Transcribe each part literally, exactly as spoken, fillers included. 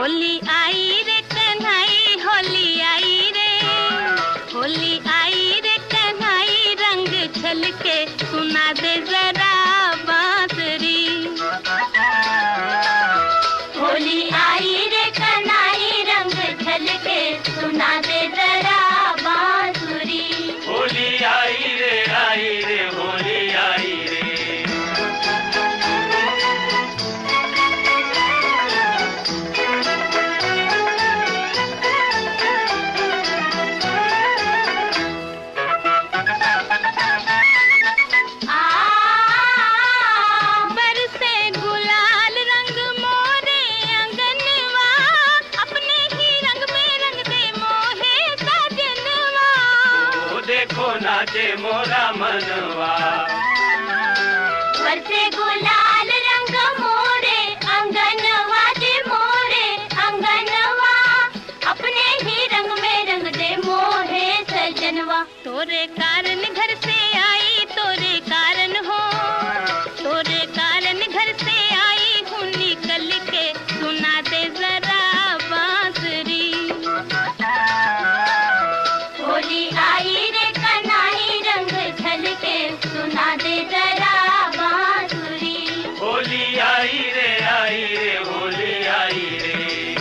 होली आई रे कन्हाई होली आई रे, होली आई रे कन्हाई रंग छलके सुना दे जरा बांसुरी। होली आई रे कन्हाई रंग छलके सुना दे जरा बांसुरी। होली आई रे आई रे होली आई रे। नाचे मोरा मनवा बरसे गुलाल रंग मोरे अंगनवा दे मोरे अंगनवा, अपने ही रंग में रंग दे मोहे सजनवा। तोरे कारण घर से आई तोरे कारण हो, तोरे कारण घर से आई हूँ निकल के सुना दे जरा बांसुरी। होली आई रे सुना दे जरा बांसुरी। होली आई रे आई रे होली आई रे।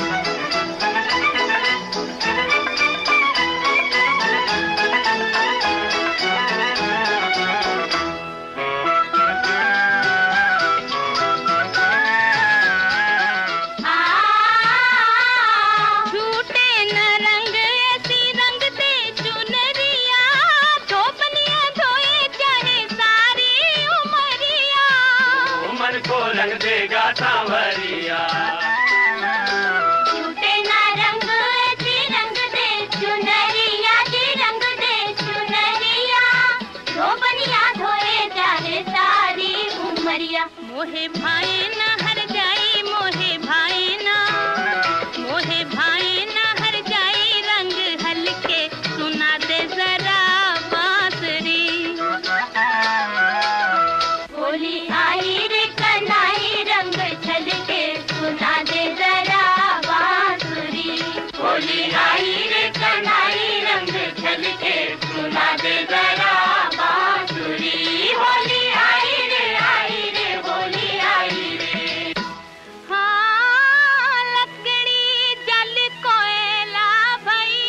झूठे न रंग ऐसी रंग दे चुनरिया, धोपनिया धोए चाहे सारी उमरिया। मन को रंग देगा सांवरिया। झूठे न रंग ऐसी रंग दे चुनरिया जी रंग दे चुनरिया, धोपनिया धोए चाहे सारी उमरिया। मोहे भाई न हर जाई मोहे भाई ना, मोहे भाई न हर जाई रंग हल्के सुना दे जरा बांसुरी। होली आई रे कन्हाई रंग छलके सुना दे जरा बांसुरी। होली आई रे कन्हाई रंग छलके सुना दे जरा बांसुरी। होली आई रे आई रे होली आई रे। हाँ लकड़ी जल कोयला भई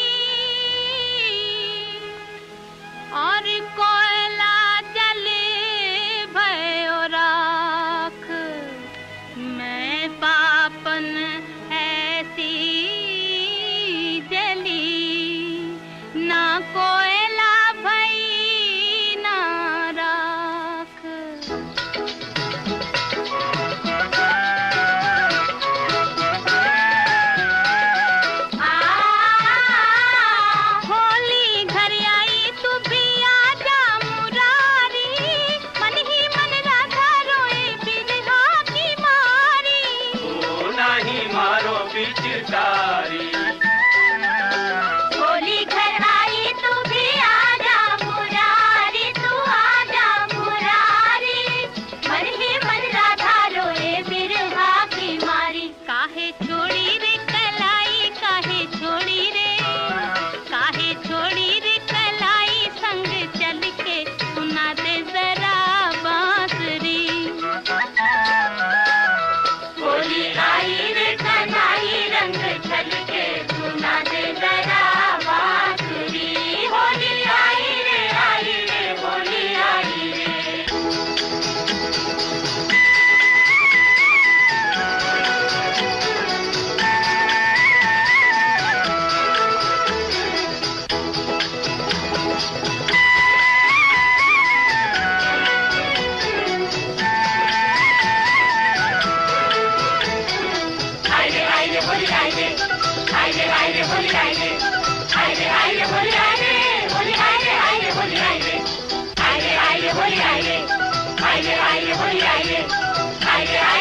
और कोयला जल भयो राख, मैं पापन ऐसी जली ना कोयला भई ना राख। होली घर आई तू भी आजा मुरारी, मन ही मन राधा रोए बिरहा की मारी। ओ नहीं मारो पिचकारी। होली घर आई तू भी आजा मुरारी, तू आजा मुरारी, मन ही मन राधा रोए बिरहा की मारी। काहे छोड़ी रे कलाई काहे छोड़ी रे, काहे छोड़ी रे कलाई संग चल के सुना दे जरा बांसुरी। होली आई रे कन्हाई रंग छलके सुना दे जरा बांसुरी। होली आई रे आई रे होली आई रे। आई रे आई रे होली आई रे। आई रे आई रे होली आई रे। आई रे आई रे होली आई रे होली आई रे आई रे होली आई रे। आई रे आई रे होली आई रे। आई रे आई रे होली आई रे। आई रे आई